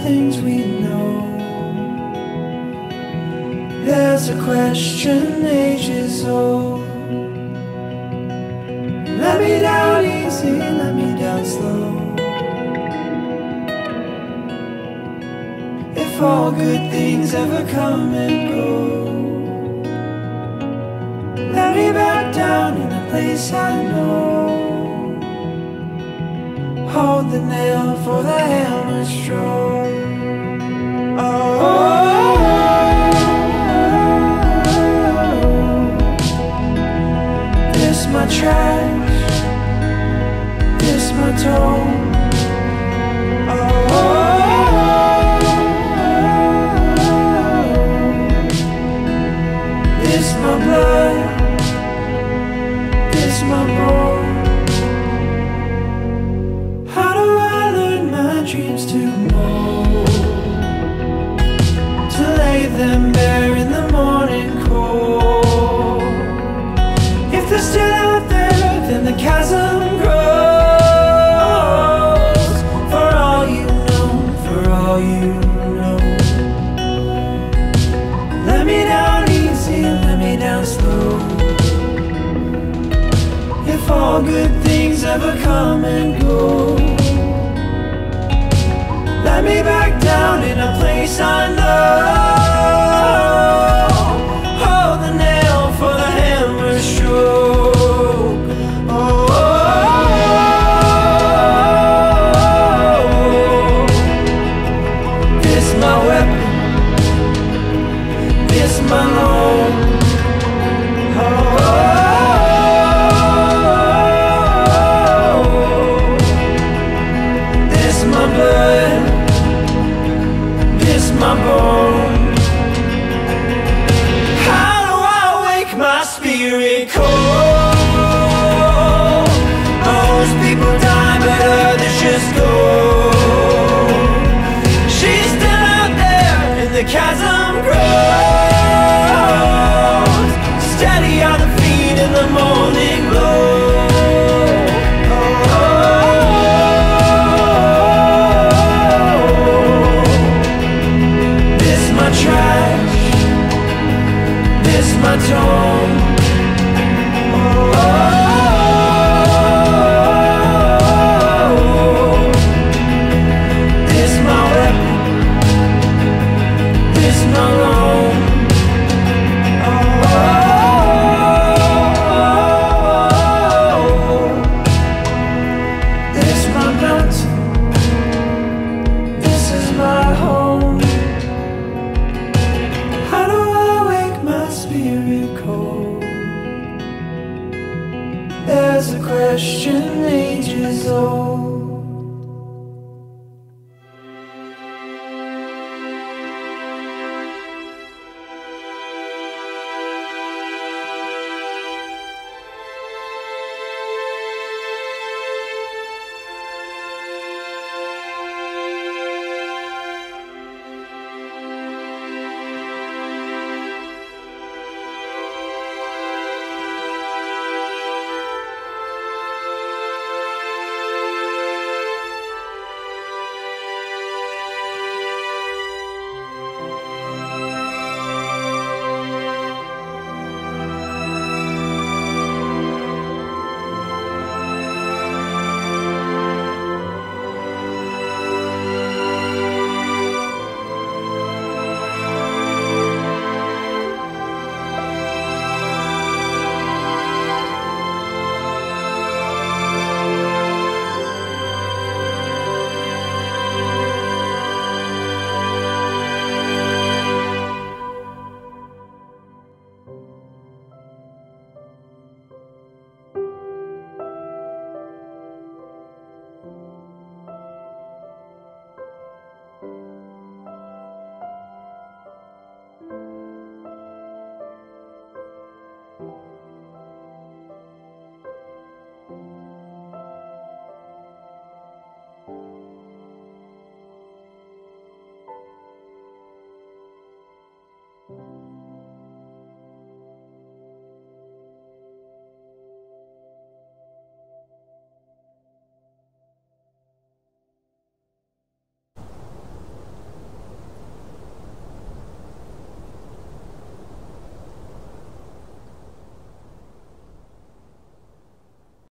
things we know. There's a question ages old. Let me down easy, let me down slow. If all good things ever come and go, let me back down in a place I know. Hold the nail for the hammer stroke. This my trash, this my tone. This my blood, this my bone. How do I learn my dreams to mold, to lay them bare in the morning cold? If they're still out there, then the chasm grows. For all you know, for all you know. Let me down easy, let me down slow. If all good things ever come and go, let me back down in a place I know.